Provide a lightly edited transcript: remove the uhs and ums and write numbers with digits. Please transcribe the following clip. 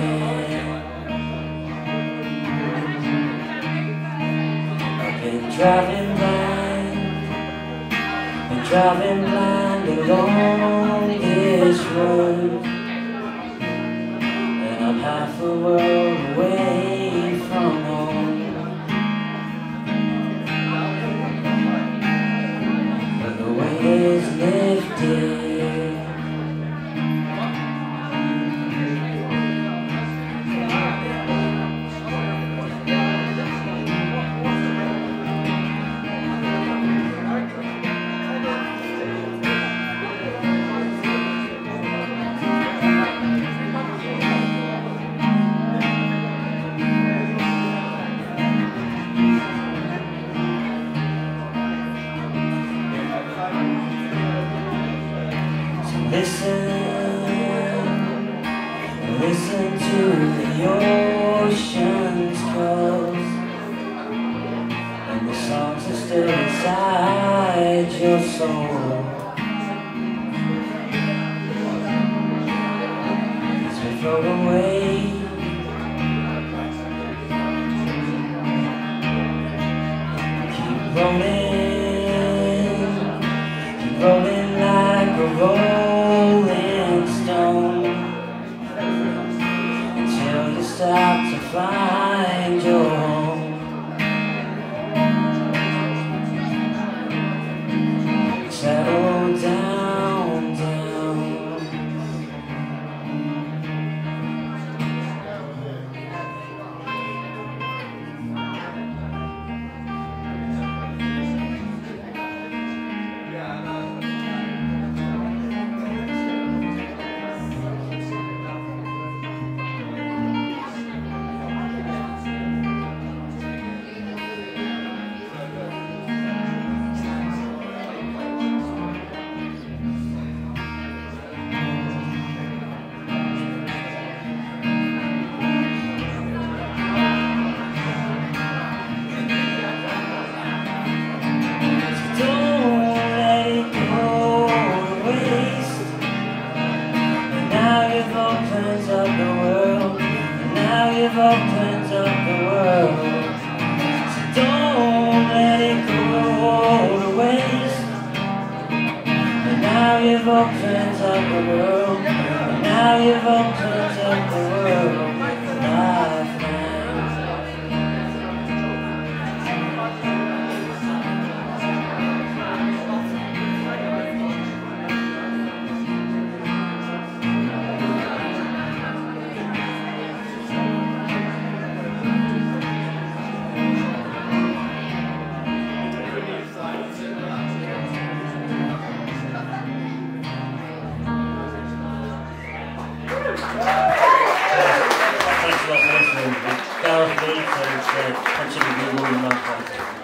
Been driving blind along this road, and I'm half a world away from home. But the weight is lifted. Listen to the ocean's calls, and the songs are still inside your soul. As we float away, keep rolling like a rolling stone, until you stop to find your home. Settle down, down. You've opened up the world, so don't let it go to waste. And now you've opened up the world, and now you've opened up the world. Thanks a lot for listening. Gareth Beats and Punching the Blue Moon.